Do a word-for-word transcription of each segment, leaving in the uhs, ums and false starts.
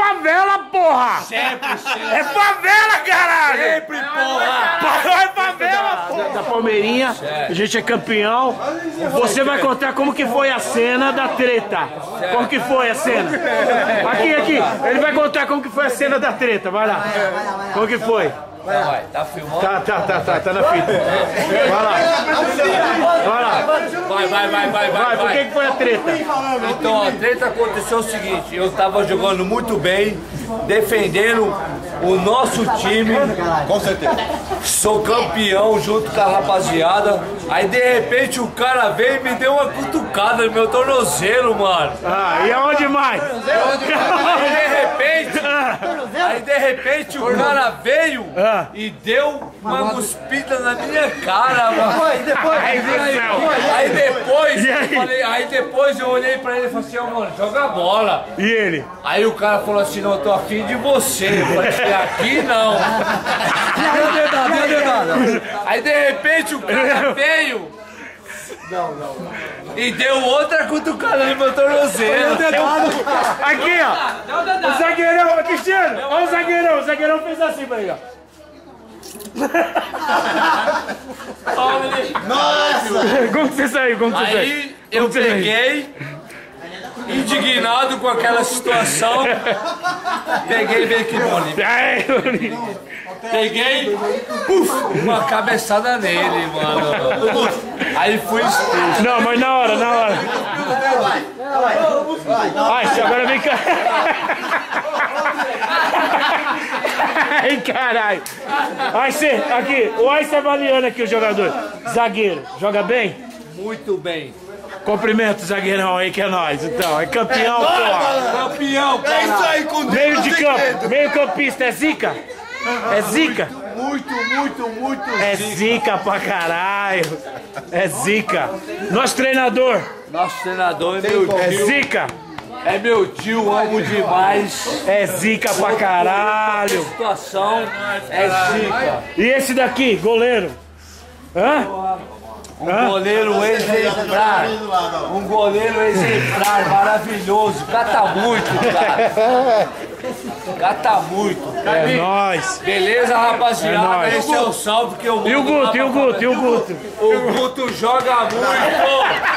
favela, porra! Sempre, sempre. É favela, caralho! Sempre, porra! Paiol é favela, porra! Da Palmeirinha, a gente é campeão. Você vai contar como que foi a cena da treta. Como que foi a cena? Aqui, aqui. Ele vai contar como que foi a cena da treta. Vai lá. Como que foi? Vai, vai, tá filmando? Tá, tá, tá, tá, tá na fita. Vai lá. Vai lá. Vai, vai, vai, vai, Vai, vai. por que que foi a treta? Então, a treta aconteceu o seguinte, eu tava jogando muito bem, defendendo o nosso time. Com certeza. Sou campeão junto com a rapaziada. Aí de repente o cara veio e me deu uma cutucada no meu tornozelo, mano. Ah, e aonde mais? Aí de repente, aí de repente o cara veio Ah. e deu uma cuspida na minha cara, mano. Aí depois, aí, aí depois, E aí? eu falei, aí depois eu olhei pra ele e falei assim, ó, mano, joga bola. E ele? Aí o cara falou assim, não, eu tô afim de você. Eu falei, aqui não. Deu dedada, deu dedada. Aí de repente o cara veio e deu outra cutucada no meu tornozelo. Aqui, ó. O zagueirão, Cristiano. Olha o zagueirão. O zagueirão fez assim pra ele, ó. Nossa! Como que você saiu? Como que você saiu? Aí eu peguei, indignado com aquela situação, peguei meio que mole. Ai, Peguei, puf, uma cabeçada nele, mano. Aí fui expulso. não, mas na hora, na hora. Ai, você agora vem cá. Ai, caralho. Ai, você, aqui, o Ai está avaliando aqui o jogador. Zagueiro, joga bem? Muito bem. Cumprimento o zagueirão aí que é nóis, então. É campeão, porra. Campeão, É isso aí, com Deus. Meio de campo, meio campista, é zica? É zica? Muito, muito, muito. É zica pra caralho. É zica. Nosso treinador Nosso treinador é meu é tio. zica. É meu tio, amo demais. É zica pra caralho. A situação é zica. E esse daqui, goleiro? Hã? Um goleiro exemplar. Um goleiro exemplar, maravilhoso. Cata muito, cara. Cata muito. É nóis. Beleza, rapaziada? É nóis. Esse é o salve que eu mando. E o Guto, e o Guto, e o Guto? O Guto joga muito.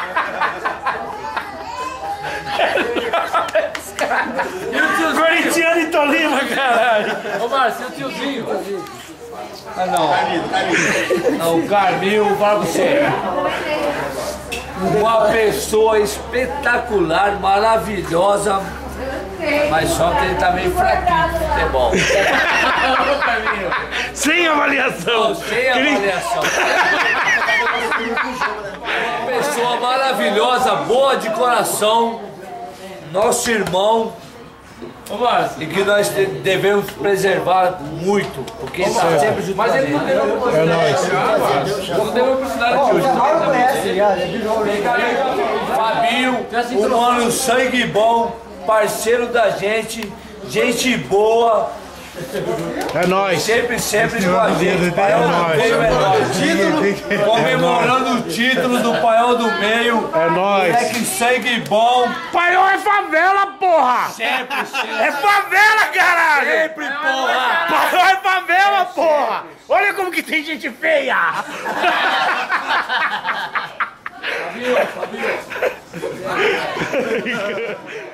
Corintiano e Tolima, caralho. Ô, Márcio, o tiozinho. Ah, não. Não, o Carmil, fala pra você. Uma pessoa espetacular, maravilhosa, mas só que ele tá meio fraquinho no futebol. Sem avaliação. Não, sem avaliação. Uma pessoa maravilhosa, boa de coração, nosso irmão. E que nós devemos preservar muito, porque ele está sempre junto. Mas ele não teve a oportunidade. É nóis. Não teve a oportunidade de hoje. Fabinho, um mano sangue bom, parceiro da gente, gente boa. É nóis. Sempre, sempre com a gente. É Paiol do nóis. Meio é nóis. Comemorando o título do Paiol do Meio. É nóis. Moleque sangue bom. Paiol é favela, porra. Sempre, sempre. É favela, caralho. Sempre, porra. Paiol é favela, porra. Olha como que tem gente feia. Fabinho, Fabinho.